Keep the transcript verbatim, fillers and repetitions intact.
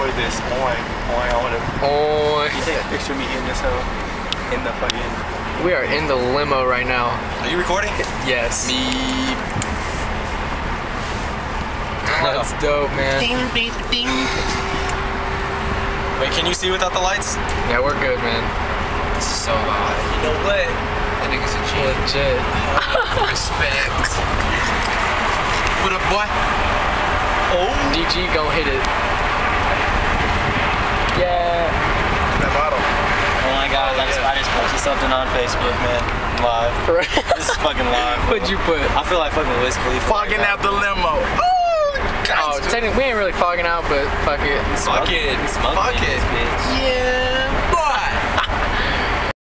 enjoy this. Oing, oing, I wanna. Oh. Can you take a picture of me in this hoe? In the fucking. We are in the limo right now. Are you recording? Yes. Me. That's dope, man. Ding, ding, ding. Wait, can you see without the lights? Yeah, we're good, man. This is so loud. You know what? That nigga's a G. Legit. Respect. What up, boy? Oh. D G gon' hit it. Yeah. That bottle. Oh my god, Oh, I, just, yeah. I just posted something on Facebook, man. Live. This is fucking live. What'd you put? I feel like fucking Wiz Khalifa. Fogging out the limo. Oh, technically we ain't really fogging out, but fuck it. Fuck it. Smoking Fuck in it. this bitch. Yeah.